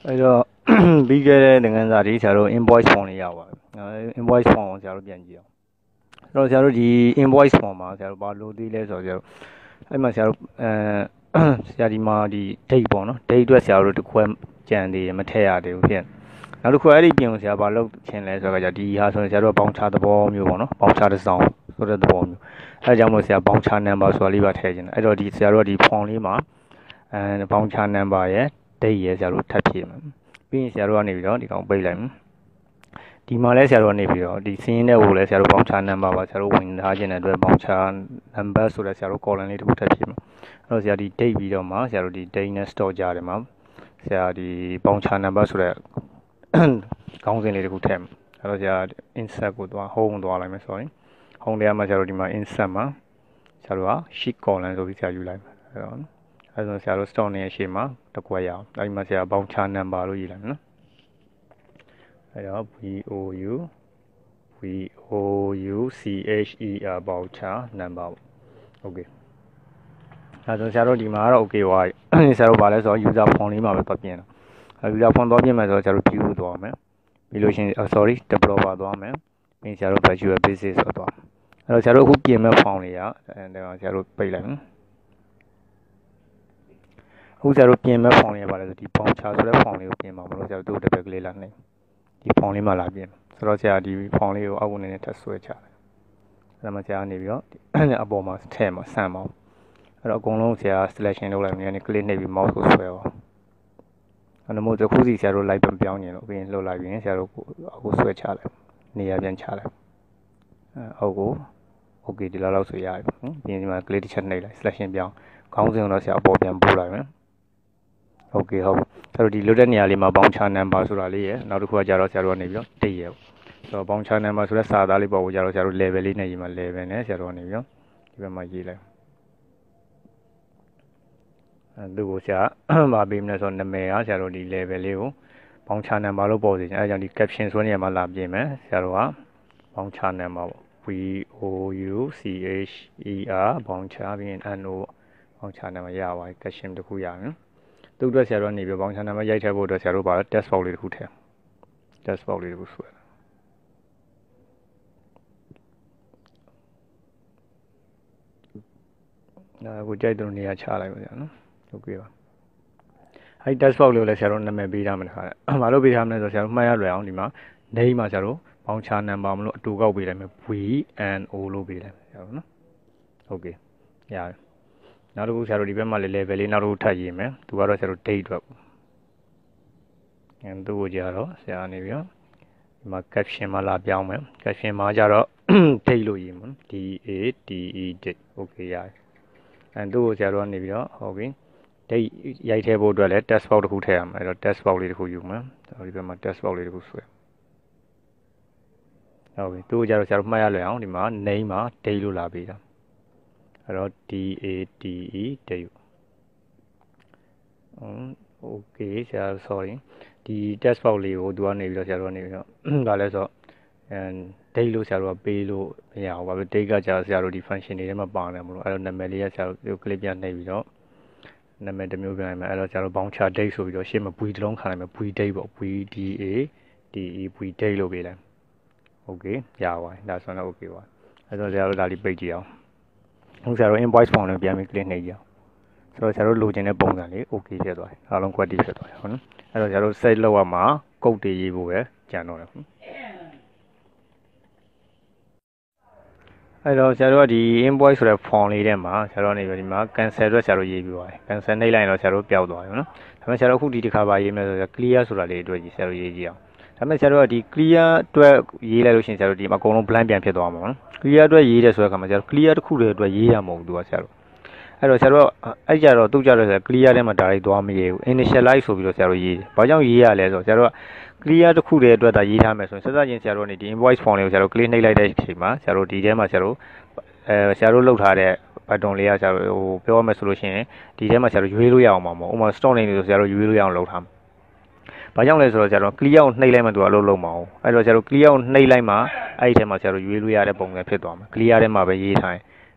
တော့ပြီးခဲ့တဲ့သင်ခန်းစာဒီဆရာတို့ invoice form လေးရပါပြီ။ invoice form ကိုဆရာတို့ပြန်ကြည့်အောင်။အဲ့တော့ဆရာတို့ဒီ invoice form မှာဆရာတို့ဘာလို့သေးလဲဆိုတော့အဲ့မှာဆရာတို့ဆရာဒီမှာဒီ date ပေါ့နော် date အတွက်ဆရာတို့တစ်ခွဲကြံသေးတယ်မထည့်ရသေးဘူးဖြစ်။နောက်တစ်ခုအဲ့ဒီပြင်ကိုဆရာဘာလုပ်ချင်လဲဆိုတော့ဒီဟာဆိုရင်ဆရာတို့ဘောင်းချသဘောမျိုးပေါ့နော်ဘောင်းချတစ်စောင်းဆိုတဲ့သဘောမျိုးအဲ့ကြောင့်မို့ဆရာဘောင်းချ number ဆိုတာလေးပါထည့်ချင်တယ်အဲ့တော့ဒီဆရာတို့ကဒီ form လေးမှာဘောင်းချ number ရယ် date ရယ်ဆရာတို့ထပ်ဖြည့်မယ်ပြီးရင်ဆရာတို့ကနေပြီးတော့ဒီကောင်ပိတ်လိုက်မယ်ဒီမှာလဲဆရာတို့ကနေပြီးတော့ဒီစင်းတဲ့ဟိုလဲဆရာတို့ဘောင်းချ number ပါဆရာတို့ဝင်ထားခြင်းတဲ့အတွက်ဘောင်းချ number ဆိုတဲ့ဆရာတို့ column လေးတစ်ခုထပ်ဖြည့်မယ်အဲ့တော့ဆရာဒီ date ပြီးတော့မှဆရာတို့ဒီ date နဲ့ store ကြတယ်မှာဆရာဒီဘောင်းချ number ဆိုတဲ့ခေါင်းစဉ်လေးတစ်ခုထည့်မယ်အဲ့တော့ဆရာ insert ကိုသွား home သွားလိုက်မယ် sorry home ထဲမှာဆရာတို့ဒီမှာ insert မှာဆရာတို့က sheet column ဆိုပြီးဆရာယူလိုက်မယ်အဲ့တော့အဲ့တော့ဆရာတို့ store နေရဲ့ရှေ့မှာတစ်ခွက်ရအောင်အဲ့ဒီမှာဆရာဘောင်းချ number လို့ရေးလိုက်မယ်နော်အဲ့တော့ VOUCHER ဘောင်းချ number โอเคအဲ့တော့ဆရာတို့ဒီမှာတော့ okay ပါဆရာတို့ဗာလဲဆိုတော့ user form လေးမှာပဲပတ်ပြင်တာuser form သွားပြင်မယ်ဆိုတော့ဆရာတို့ view သွားမယ်ပြီးလို့ရှိရင် sorry developer သွားမယ်ပြီးဆရာတို့ visual basic ဆိုတော့အဲ့တော့ဆရာတို့အခုပြင်မဲ့ form လေးကဆရာတို့ပိတ်လိုက်မယ်အခုဆရာတို့ပြင်မဲ့ form လေးပါလဲဆိုဒီ bound char ဆိုတဲ့ form လေးကိုပြင်ပါမလို့ဆရာတို့တစ်ပတ်ကလေးလာနေဒီ form လေးမှာလာပြင်ဆိုတော့ဆရာဒီ form လေးကိုအောက်ဝင်နေထပ်ဆွဲချတယ်အဲ့ဒါမှဆရာနေပြီးတော့အပေါ်မှာထည့်မှာဆန့်ပါအဲ့တော့အကုန်လုံးဆရာ selection လုပ်လိုက်မယ်ကနေ click နှိပ်ပြီး mouse ကိုဆွဲအောင်အဲ့တော့မို့တစ်ခုစီဆရာတို့ light ပြောင်းနေလို့ပြီးရင်လှုပ်လိုက်ပြီးရင်ဆရာတို့အခုဆွဲချလိုက်နေရာပြန်ချလိုက်အောက်ကို okay ဒီလောက်ဆိုရပြီပြီးရင်ဒီမှာ click တစ်ချက်နှိပ်လိုက် selection ပြောင်းခေါင်းစဉ်တော့ဆရာအပေါ်ပြန်ပို့လိုက်မယ်okay ဟုတ်ဆရာတို့ဒီလွတ်တဲ့နေရာလေးမှာဘောင်းချ number ဆိုတာလေးရယ်နောက်တစ်ခုကကြတော့ဆရာတို့ကနေပြီးတော့ date ရယ်ဆိုတော့ဘောင်းချ number ဆိုတဲ့စာသားလေးပေါ်ကိုကြတော့ဆရာတို့ level လေးနဲ့ရေးမှာ level နဲ့ဆရာတို့ကနေပြီးတော့ဒီဘက်မှာရေးလိုက်သူ့ကိုဆရာမပေးမလဲဆိုတော့နာမည်ကဆရာတို့ဒီ level လေးကိုဘောင်းချ number လို့ပေါ်စေချင်အဲဒါကြောင့်ဒီ caption ဆိုတဲ့နေရာမှာလာပြင်မယ်ဆရာတို့ကဘောင်းချ number ပေါ့ VOUCHER ဘောင်းချပြီးရင် NO ဘောင်းချ number ရပါတယ် caption တစ်ခုရမယ်သူ့အတွက်ဆရာတို့နေပြီးဘောင်းချ number ရိုက်ထည့်ဖို့အတွက်ဆရာတို့ပါ test box လေးတစ်ခုထည့် test box လေးတစ်ခုဆွဲကိုကြိုက်တဲ့နေရာချလိုက်ပါဗျာနော်ဟုတ်ကဲ့ပါအဲ့ test box လေးကိုလည်းဆရာတို့နာမည်ပေးထားမှာတခါဘာလို့ပေးထားမလဲဆိုတော့ဆရာတို့မှတ်ရလွယ်အောင်ဒီမှာ name မှာဆရာတို့ဘောင်းချ number မလို့အတူကောက်ပေးလိုက်မယ် VNO လို့ပေးလိုက်မယ်ဆရာတို့နော်ဟုတ်ကဲ့ရတယ်နောက်တစ်ခုဆရာတို့ဒီဘက်မှာလည်း level လေးနောက်တစ်ခုထပ်ရေးမယ်သူကတော့ဆရာတို့ date အတွက်သူ့ကိုကြတော့ဆရာနေပြီးတော့ဒီမှာ caption မှာလာပြောင်းမယ် caption မှာကြတော့ date လို့ရေးမယ် DATE date โอเคရတယ်သူ့ကိုဆရာတို့ကနေပြီးတော့ဟုတ်ပြီ date ရိုက်ထည့်ဖို့အတွက်လည်း test box တစ်ခုထည့်ရမယ်အဲ့တော့ test box လေးတစ်ခုယူမယ်ဒီဘက်မှာ test box လေးတစ်ခုဆွဲဟုတ်ပြီသူ့ကိုကြတော့ဆရာတို့မှတ်ရလွယ်အောင်ဒီမှာ name မှာ date လို့လာပေးတာအဲ့တော့ DATE date okay ဆရာ sorry ဒီ test box လေးကိုသူကနေပြီးတော့ဆရာတို့ကနေပြီးတော့ဒါလဲဆိုdate လို့ဆရာတို့ကပေးလို့မရဘူးဘာဖြစ် date ကကြာဆရာတို့ဒီ function တွေထဲမှာပါတယ်မလို့အဲ့တော့နာမည်လေးကဆရာတို့ click ပြန်နှိပ်ပြီးတော့နာမည်တစ်မျိုးပြန်လိုက်မယ်အဲ့တော့ဆရာတို့ bound char date ဆိုပြီးတော့ရှေ့မှာ v တစ်လုံးခံလိုက်မယ် v date ပေါ့ VDATE v date လို့ပေးလိုက် okay ရပါတယ်ဒါဆိုတော့ okay ပါအဲ့တော့ဆရာတို့ဒါလေးပိတ်ကြည့်အောင်အခုဆရာတို့ invoice form လေးပြန်ပြီး click နှိပ်ကြအောင်ဆိုတော့ဆရာတို့လိုချင်တဲ့ပုံစံလေး okay ဖြစ်သွားတယ်အားလုံး quality ဖြစ်သွားတယ်ဟုတ်နော်အဲ့တော့ဆရာတို့ save လုပ်ရမှာ code တွေရေးဖို့ပဲကြံတော့တယ်အဲ့တော့ဆရာတို့ကဒီ invoice ဆိုတဲ့ form လေးထဲမှာဆရာတို့နေပြီးဒီမှာ cancel အတွက်ဆရာတို့ရေးပြီးပါတယ် cancel နှိပ်လိုက်ရင်တော့ဆရာတို့ပျောက်သွားပြီနော်ဒါပေမဲ့ဆရာတို့အခုဒီတစ်ခါပါရေးမယ်ဆိုတော့ clear ဆိုတာလေးအတွက်ကြီးဆရာတို့ရေးကြည့်အောင်ဒါပေမဲ့ဆရာတို့ကဒီ clear အတွက်ရေးလိုက်လို့ရှိရင်ဆရာတို့ဒီမှာအကုန်လုံး blank ပြန်ဖြစ်သွားမှာနော် clear အတွက်ရေးတယ်ဆိုတဲ့အခါမှာဆရာတို့ clear တစ်ခုတည်းအတွက်ရေးရမှာမဟုတ်ဘူးသူကဆရာတို့အဲ့တော့ဆရာတို့အဲ့ကြတော့သူ့ကြတော့ဆရာ clear ထဲမှာ direct သွားမရေးဘူး initialize ဆိုပြီးတော့ဆရာတို့ရေးတယ်ဘာကြောင့်ရေးရလဲဆိုတော့ဆရာတို့က clear တစ်ခုတည်းအတွက်ဒါရေးထားမယ်ဆိုရင်စစချင်းဆရာတို့ကနေဒီ invoice form လေးကိုဆရာတို့ click နှိပ်လိုက်တဲ့အချိန်မှာဆရာတို့ဒီထဲမှာဆရာတို့ဆရာတို့လုပ်ထားတဲ့ button လေးကဆရာတို့ဟိုပြောရမယ်ဆိုလို့ရှိရင်ဒီထဲမှာဆရာတို့ရွေးလို့ရအောင်ပါမဟုတ်ဥပမာ stock name လို့ဆရာတို့ရွေးလို့ရအောင်လုပ်ထားမှာဘာကြောင့်လဲဆိုတော့ဆရာတို့ clear ကိုနှိပ်လိုက်မှသူကအလုပ်လုပ်မှာအဲ့တော့ဆရာတို့ clear ကိုနှိပ်လိုက်မှအဲ့ဒီထဲမှာဆရာတို့ရွေးလို့ရတဲ့ပုံစံဖြစ်သွားမှာ clear ထဲမှာပဲရေးထားရင်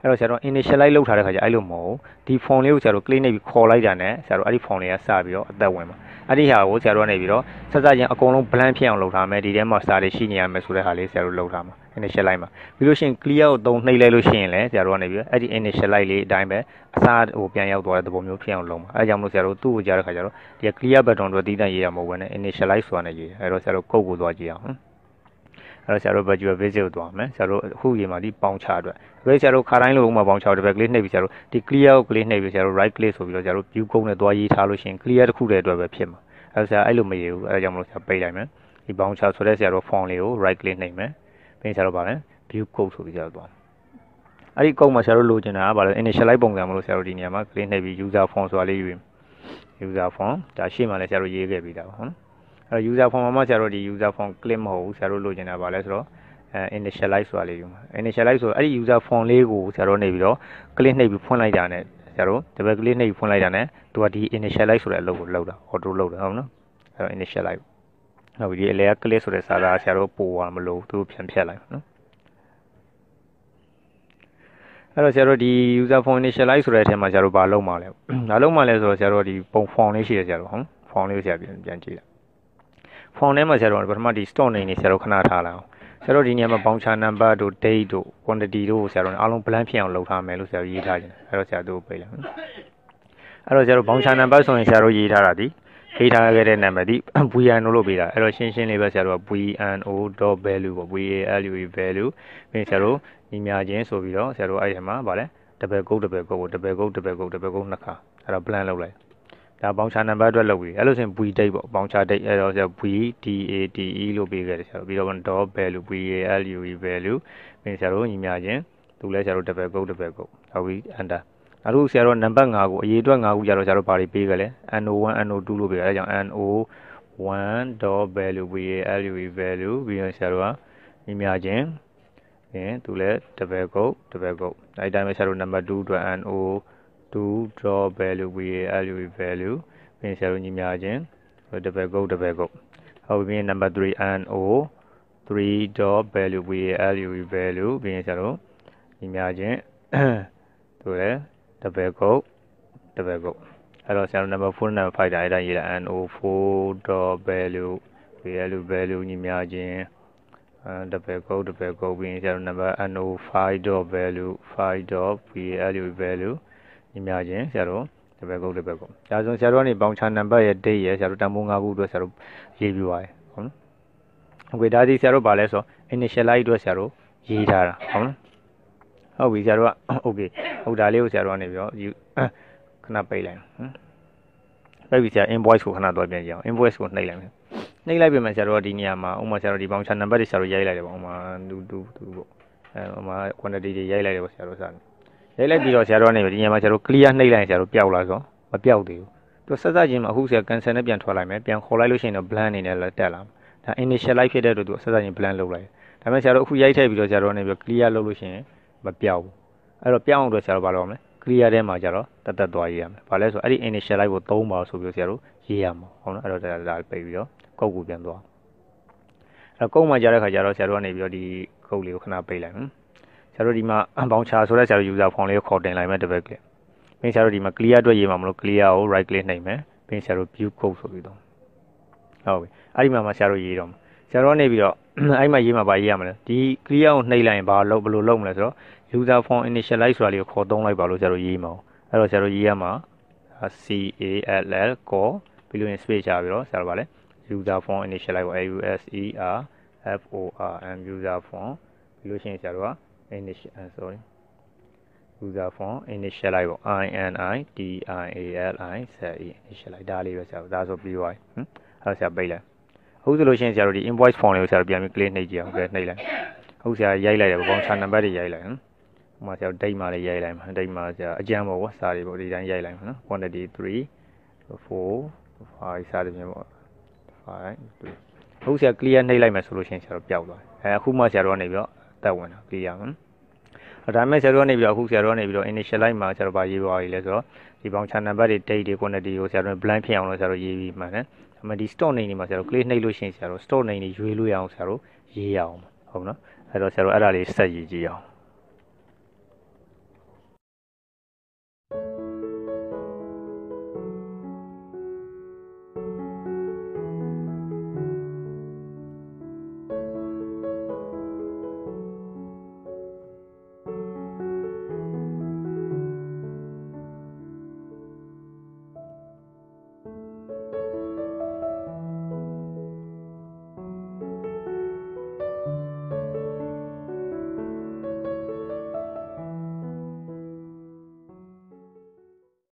အဲ့တော့ဆရာတို့ initialize လုပ်ထားတဲ့ခါကျအဲ့လိုမဟုတ်ဒီ form လေးကိုဆရာတို့ click နေပြီးခေါ်လိုက်တာနဲ့ဆရာတို့အဲ့ဒီ form လေးကစပြီးတော့အသက်ဝင်မှာအဲ့ဒီဟာကိုဆရာတို့ကနေပြီးတော့ဆက်စချင်းအကုန်လုံး blank ဖြစ်အောင်လုပ်ထားမယ်ဒီထဲမှာစာတွေရှိနေရမယ်ဆိုတဲ့ဟာလေးဆရာတို့လုပ်ထားမှာ initialize မှာပြီးလို့ရှိရင် clear ကိုသုံးနှိပ်လိုက်လို့ရှိရင်လည်းဆရာတို့ကနေပြီးတော့အဲ့ဒီ initialize လေးအတိုင်းပဲအစားဟိုပြန်ရောက်သွားတဲ့သဘောမျိုးဖြစ်အောင်လုပ်မှာအဲ့ကြောင့်မလို့ဆရာတို့သူ့ကိုကြားတဲ့ခါကျတော့ဒီ clear button တို့တီးတန့်ရေးရမှာမဟုတ်ဘဲနဲ့ initialize ဆိုတာနဲ့ရေးအဲ့တော့ဆရာတို့ code ကိုသွားကြည့်အောင်အဲ့တော့ဆရာတို့ virtual basic ကိုသွားမယ်ဆရာတို့အခုရေးမှာဒီပေါင်ချအတွက်ဒါဆရာတို့ခါတိုင်းလိုဥမာပေါင်ချတစ်ပဲ click နှိပ်ပြီးဆရာတို့ဒီ clear ကို click နှိပ်ပြီးဆရာတို့ right click ဆိုပြီးတော့ဆရာတို့ view code နဲ့သွားရေးထားလို့ရှိရင် clear တစ်ခုတည်းအတွက်ပဲဖြစ်မှာအဲ့တော့ဆရာအဲ့လိုမရေးဘူးအဲ့ဒါကြောင့်မလို့ဆရာပိတ်လိုက်မယ်ဒီပေါင်ချဆိုတဲ့ဆရာတို့ font လေးကို right click နှိပ်မယ်ပြီးဆရာတို့ပါမယ် view code ဆိုပြီးဆရာတို့သွားအဲ့ဒီ code မှာဆရာတို့လိုချင်တာကဘာလဲ initialize ပုံစံမလို့ဆရာတို့ဒီနေရာမှာ click နှိပ်ပြီး user font ဆိုတာလေးယူရင် user font ဒါရှေ့မှာလည်းဆရာတို့ရေးခဲ့ပြီးသားပါဟုတ်နော်အဲ့တော့ user font မှာဆရာတို့ဒီ user font click မဟုတ်ဘူးဆရာတို့လိုချင်တာဘာလဲဆိုတော့initialize ဆိုတာလေးယူမှာ initialize ဆိုအဲ့ဒီ user font လေးကိုဆရာတို့နေပြီးတော့ click နှိပ်ပြီးဖွင့်လိုက်တာနဲ့ဆရာတို့ double click နှိပ်ပြီးဖွင့်လိုက်တာနဲ့သူကဒီ initialize ဆိုတဲ့အလုပ်ကိုလုပ်တာ auto လုပ်တာဟုတ်နော်အဲ့တော့ initialize ဟုတ်ပြီဒီအလဲက click ဆိုတဲ့စာသားဆရာတို့ပို့သွားမလို့သူပြန်ဖြတ်လိုက်နော်အဲ့တော့ဆရာတို့ဒီ user font initialize ဆိုတဲ့အထက်မှာဆရာတို့ဘာလုပ်မှာလဲဘာလုပ်မှာလဲဆိုတော့ဆရာတို့ဒီပုံ font လေးရှိတယ်ဆရာတို့ဟုတ် font လေးကိုဆရာပြန်ကြည့်လိုက် font ထဲမှာဆရာတို့ပထမဒီ store name နေဆရာတို့ခဏထားလိုက်အောင်ဆရာတို့ဒီနေရာမှာ voucher number တို့ date တို့ quantity တို့ဆရာတို့အားလုံး blank ဖြစ်အောင်လုပ်ထားမယ်လို့ဆရာတို့ရေးထားခြင်းအဲ့တော့ဆရာတို့ပိတ်လိုက်အဲ့တော့ဆရာတို့ voucher number ဆိုရင်ဆရာတို့ရေးထားတာဒီရေးထားခဲ့တဲ့နာမည်ဒီ VNO လို့ပေးတာအဲ့တော့ရှင်းရှင်းလေးပဲဆရာတို့က VNO.value ပေါ့ value value ပြီးဆရာတို့ညီမြချင်းဆိုပြီးတော့ဆရာတို့အဲ့ဒီမှာဗာလဲ double quote နှစ်ခါအဲ့တော့ blank လုပ်လိုက်ဒါ voucher number အတွက်လုပ်ပြီးအဲ့လိုဆိုရင် v date ပေါ့ voucher date အဲ့တော့ဆရာ v date လို့ပေးခဲ့တယ်ဆရာတို့ပြီးတော့ dot value value value ပြီးဆရာတို့ညီမြချင်းသူလဲဆရာတို့ double quote ဟုတ်ပြီ enter အခုဆရာတို့နံပါတ်5ကိုအရေးအတွက်5ခုကြတော့ဆရာတို့ဘာတွေပေးကြလဲ no1 no2 လို့ပေးတယ်အဲဒါကြောင့် no1 dot value value ပြီးတော့ဆရာတို့ကညီမြချင်းသူလဲ double quote အဲ့တိုင်းပဲဆရာတို့နံပါတ်2အတွက် no2 draw value value ပြီးဆရာတို့ညီမြချင်း double quote ဟုတ်ပြီနံပါတ်3 no3 dot value value ပြီးဆရာတို့ညီမြချင်းသူလဲ double quote အဲ့တော့ဆရာတို့ number 4 number 5ဒါအဲ့ဒါရေးလိုက် no4 dot value value ညီမြချင်းdouble quote ပြီးဆရာတို့ number no5 dot value 5 dot value ညီမြချင်းဆရာတို့ double quote ဒါဆိုဆရာတို့ကနေ voucher number ရဲ့ date ရဲ့ဆရာတို့တန်ဖိုး5ခုအတွက်ဆရာတို့ရေးပြပါတယ်ဟုတ်နော်ဟုတ်ပြီဒါဒီဆရာတို့ဗာလဲဆို initialize အတွက်ဆရာတို့ရေးထားတာဟုတ်နော်ဟုတ်ပြီဆရာတို့က okay ဟုတ်ဒါလေးကိုဆရာတို့ကနေပြီးတော့ခဏပိတ်လိုက်ပိတ်ပြီးဆရာ invoice ကိုခဏတော့ပြန်ကြည့်အောင် invoice ကိုနှိပ်လိုက်မယ်နှိပ်လိုက်ပြင်မှာဆရာတို့ကဒီနေရာမှာဥမာဆရာတို့ဒီ voucher number တွေဆရာတို့ရိုက်လိုက်တယ်ပေါ့ဥမာ2ပေါ့ဥမာ quantity တွေရိုက်လိုက်တယ်ပေါ့ဆရာတို့စတယ်ရိုက်လိုက်ပြီးတော့ဆရာတို့ကနေဒီနေရာမှာဆရာတို့ clear နှိပ်လိုက်ရင်ဆရာတို့ပျောက်လာဆိုမပျောက်သေးဘူးသူဆက်ချင်းမှာအခုဆရာ cancel နဲ့ပြန်ထွက်လိုက်မယ်ပြန်ခေါ်လိုက်လို့ရှိရင်တော့ blank အနေနဲ့လည်းတက်လာဒါ initialize ဖြစ်တဲ့အတွက်သူဆက်ချင်း blank လုပ်လိုက်ဒါပေမဲ့ဆရာတို့အခုရိုက်ထည့်ပြီးတော့ဆရာတို့ကနေပြီး clear လုပ်လို့ရှိရင်မပြောင်းဘူးအဲ့တော့ပြောင်းအောင်တော့ဆရာတို့ဘာလုပ်ရမလဲ clear ထဲမှာကျတော့တက်သွားရေးရမယ်ဘာလဲဆိုအဲ့ဒီ initialize ကို3ပါဆိုပြီးဆရာတို့ရေးရမှာဟုတ်နော်အဲ့တော့ဒါပိတ်ပြီးတော့ကုတ်ကိုပြန်သွားအဲ့တော့ကုတ်မှာကြားတဲ့ခါကျတော့ဆရာတို့ကနေပြီးတော့ဒီကုတ်လေးကိုခဏပိတ်လိုက်ဆရာတို့ဒီမှာ voucher ဆိုတဲ့ဆရာတို့ user form လေးကိုခေါ်တင်လိုက်မယ် double click ပြီးဆရာတို့ဒီမှာ clear အတွက်ရေးမှာမလို့ clear ကို right click နှိပ်မယ်ပြီးဆရာတို့ view code ဆိုပြီးတော့ဟုတ်ပြီအဲ့ဒီမှာဆရာတို့ရေးတော့ဆရာတို့နေပြီးတော့အဲ့မှာရေးမှာဗာရေးရမလဲဒီ clear ကိုနှိပ်လိုက်ရင်ဘာလုပ်ဘယ်လိုလုပ်မလဲဆိုတော့ user form initialize ဆိုတာလေးကိုခေါ်သုံးလိုက်ပါလို့ဆရာတို့ရေးမှာအဲ့တော့ဆရာတို့ရေးရမှာ call call ပြီးလို့ရင် space ချပြီးတော့ဆရာတို့ဗာလဲ user form initialize ကို user form ပြီးလို့ရှိရင်ဆရာတို့က user form initialize ပေါ့ initialize ဒါလေးပဲဆရာတို့ဒါဆိုပြီးသွားပြီအဲ့တော့ဆရာပိတ်လိုက်အခုဆိုလို့ရှိရင်ဆရာတို့ဒီ invoice form လေးကိုဆရာတို့ပြန်ပြီး click နှိပ်ကြည့်အောင်နှိပ်လိုက်အခုဆရာရိုက်လိုက်တယ်ပေါ့ voucher number တွေရိုက်လိုက်ဟိုမှာဆရာ date မှာလည်းရိုက်လိုက်မှာ date မှာဆရာအကြမ်းပေါ့ကွာစာတွေပေါ့ဒီတိုင်းရိုက်လိုက်မှာနော် quantity 3 4 5စသဖြင့်ပေါ့5 3အခုဆရာ clear နှိပ်လိုက်မယ်ဆိုလို့ရှိရင်ဆရာတို့ပျောက်သွားတယ်အခုမှဆရာတို့ကနေပြီးတော့အသက်ဝင်တာ clear မှာဒါမဲ့ဆရာတို့ကနေပြီးတော့အခုဆရာတို့ကနေပြီးတော့ initialize မှာဆရာတို့ဗာရေးသွားပြီလဲဆိုတော့ဒီ voucher number တွေ date တွေ quantity ကိုဆရာတို့ blank ဖြစ်အောင်လို့ဆရာတို့ရေးပြီးမှန်းတယ်ဒါမဲ့ဒီ store name တွေမှာဆရာတို့ click နှိပ်လို့ရှိရင်ဆရာတို့ store name တွေရွေးလို့ရအောင်ဆရာတို့ရေးရအောင်ဟုတ်နော်အဲ့တော့ဆရာတို့အဲ့ဒါလေးဆက်ရေးကြည့်အောင်